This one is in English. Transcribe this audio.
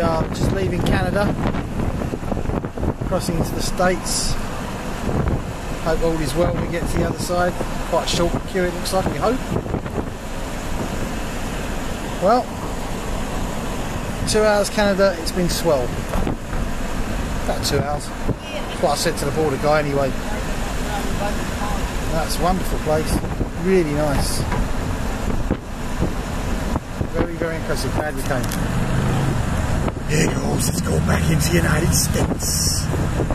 are just leaving Canada, crossing into the States. Hope all is well when we get to the other side. Quite a short queue it looks like, we hope. Well, 2 hours Canada, it's been swell. About 2 hours. That's what I said to the border guy anyway. That's a wonderful place. Really nice. Very, very impressive. Glad we came. Here goes, let's go back into the United States.